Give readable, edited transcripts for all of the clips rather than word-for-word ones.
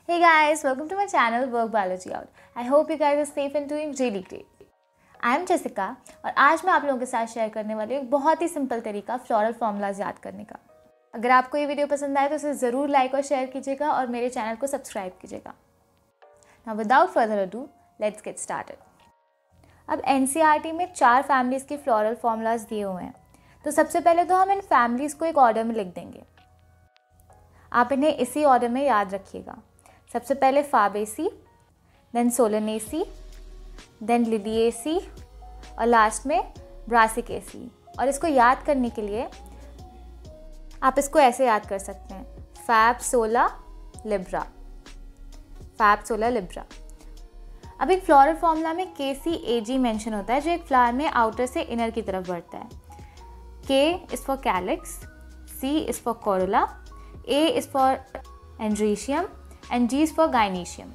Hey guys, welcome to my channel Work Biology Out. I hope you guys are safe and doing really great. I am Jessica और आज मैं आप लोगों के साथ share करने वाली हूँ एक बहुत ही सिंपल तरीका फ्लोरल फॉर्मूलाज याद करने का। अगर आपको ये वीडियो पसंद आए तो इसे ज़रूर लाइक और शेयर कीजिएगा और मेरे चैनल को सब्सक्राइब कीजिएगा। Now without further ado, let's get started. अब NCERT में 4 फैमिलीज़ की फ्लोरल फॉर्मूलाज दिए हुए हैं, तो सबसे पहले तो हम इन फैमिलीज़ को एक ऑर्डर में लिख देंगे। आप इन्हें इसी ऑर्डर में याद रखिएगा। सबसे पहले Fabaceae, then Solanaceae, then Liliaceae और लास्ट में ब्रासिकेसी। और इसको याद करने के लिए आप इसको ऐसे याद कर सकते हैं, फैब सोला लिब्रा, फैब सोला लिब्रा। अब एक फ्लोरल फॉर्मूला में KCAG मेंशन होता है जो एक फ्लावर में आउटर से इनर की तरफ बढ़ता है। K is for calyx, C is for corolla, A is for androecium and G is for gynoecium.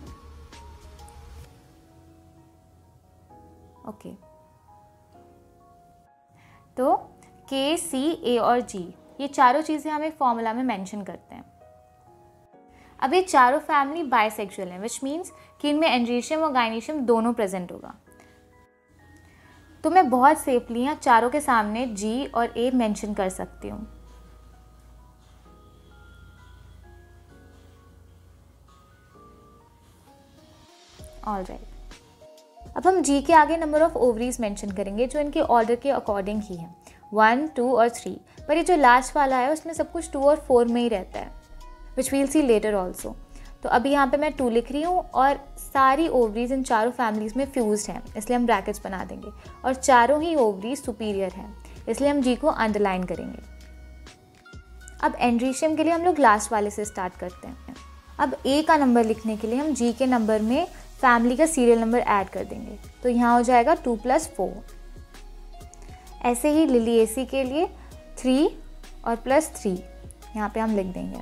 Okay. तो K, C, A और G ये चारों चीज़ें हम एक फॉर्मूला में मेंशन करते हैं। अब ये चारों फैमिली बाइसेक्सुअल हैं, विच मीन्स कि इनमें एंड्रीशियम और गाइनीशियम दोनों प्रेजेंट होगा। तो मैं बहुत सेफली यहाँ चारों के सामने G और A मेंशन कर सकती हूँ। ऑलराइट, अब हम G के आगे नंबर ऑफ ओवरीज मेंशन करेंगे जो इनके ऑर्डर के अकॉर्डिंग ही है, 1, 2 और 3। पर ये जो लास्ट वाला है उसमें सब कुछ 2 और 4 में ही रहता है, which we'll see later also. तो अभी यहाँ पे मैं 2 लिख रही हूँ और सारी ओवरीज इन चारों फैमिलीज़ में फ्यूज्ड हैं, इसलिए हम ब्रैकेट्स बना देंगे। और चारों ही ओवरीज सुपीरियर हैं, इसलिए हम G को अंडरलाइन करेंगे। अब एंड्रीशियम के लिए हम लोग लास्ट वाले से स्टार्ट करते हैं। अब A का नंबर लिखने के लिए हम G के नंबर में फैमिली का सीरियल नंबर ऐड कर देंगे, तो यहाँ हो जाएगा 2 + 4। ऐसे ही लिलिएसी के लिए 3 और +3 यहाँ पे हम लिख देंगे।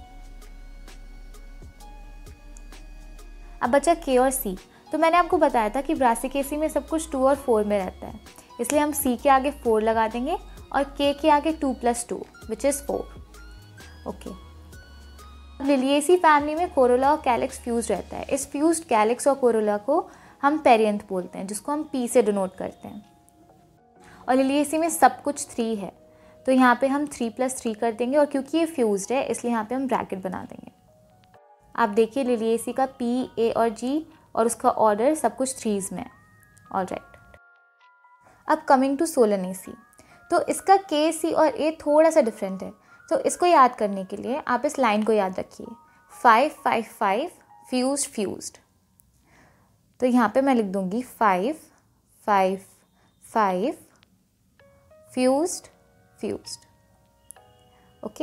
अब बचा K और C। तो मैंने आपको बताया था कि ब्रासिकेसी में सब कुछ 2 और 4 में रहता है, इसलिए हम C के आगे 4 लगा देंगे और K के आगे 2 + 2 which is 4। Okay. Liliaceae family में कोरोला और कैलिक्स फ्यूज रहता है। इस फ्यूज्ड कैलिक्स और कोरोला को हम पेरियंथ बोलते हैं, जिसको हम P से डिनोट करते हैं। और लिलिएसी में सब कुछ 3 है, तो यहाँ पे हम 3 + 3 कर देंगे और क्योंकि ये फ्यूज्ड है इसलिए यहाँ पे हम ब्रैकेट बना देंगे। आप देखिए लिलिएसी का P, A और G और उसका ऑर्डर सब कुछ 3s में है। ऑलराइट, अब कमिंग टू सोलनेसी, तो इसका K, C और A थोड़ा सा डिफरेंट है, तो इसको याद करने के लिए आप इस लाइन को याद रखिए, 5, 5, 5 फ्यूज्ड फ्यूज्ड। तो यहाँ पे मैं लिख दूँगी 5, 5, 5 फ्यूज्ड फ्यूज्ड। ओके।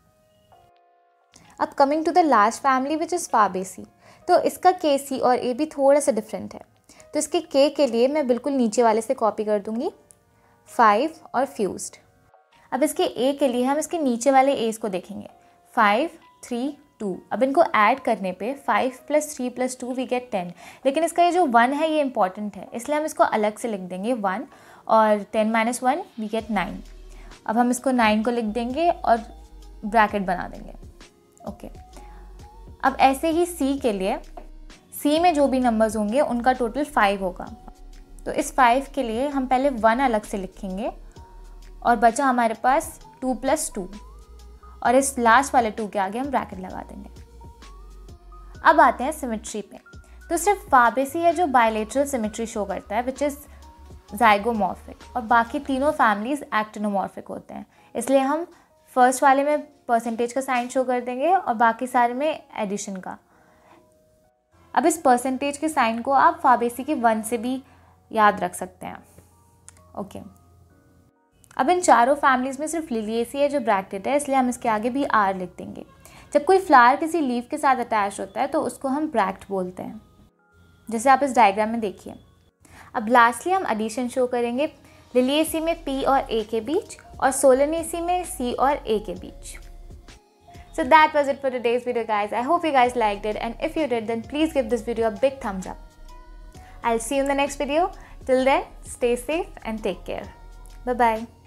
अब coming to the last family which is Fabaceae, तो इसका K, C और A भी थोड़ा सा डिफरेंट है, तो इसके K के लिए मैं बिल्कुल नीचे वाले से कॉपी कर दूँगी 5 और फ्यूज्ड। अब इसके A के लिए हम इसके नीचे वाले A's को देखेंगे, 5, 3, 2। अब इनको ऐड करने पे 5 + 3 + 2 वी गेट 10, लेकिन इसका ये जो 1 है ये इंपॉर्टेंट है, इसलिए हम इसको अलग से लिख देंगे 1 और 10 - 1 वी गेट 9। अब हम इसको 9 को लिख देंगे और ब्रैकेट बना देंगे। ओके। अब ऐसे ही C के लिए, C में जो भी नंबर्स होंगे उनका टोटल 5 होगा, तो इस 5 के लिए हम पहले 1 अलग से लिखेंगे और बचा हमारे पास 2 + 2 और इस लास्ट वाले 2 के आगे हम ब्रैकेट लगा देंगे। अब आते हैं सिमेट्री पे, तो सिर्फ फाबेसी है जो बायलेटरल सिमेट्री शो करता है विच इज़ ज़ाइगोमॉर्फिक, और बाकी तीनों फैमिलीज एक्टिनोमॉर्फिक होते हैं, इसलिए हम फर्स्ट वाले में परसेंटेज का साइन शो कर देंगे और बाकी सारे में एडिशन का। अब इस परसेंटेज के साइन को आप फाबेसी के 1 से भी याद रख सकते हैं। ओके। अब इन चारों फैमिलीज़ में सिर्फ लिलिएसी है जो ब्रैकेट है, इसलिए हम इसके आगे भी R लिख देंगे। जब कोई फ्लावर किसी लीफ के साथ अटैच होता है तो उसको हम ब्रैक्ट बोलते हैं, जैसे आप इस डायग्राम में देखिए। अब लास्टली हम एडिशन शो करेंगे लिलिएसी में P और A के बीच और सोलनेसी में C और A के बीच। So that was it for today's video guys. I hope you guys liked it, and if you did then please give this video a big thumbs up. I'll see you in the next video. Till then, stay safe and take care. Bye bye.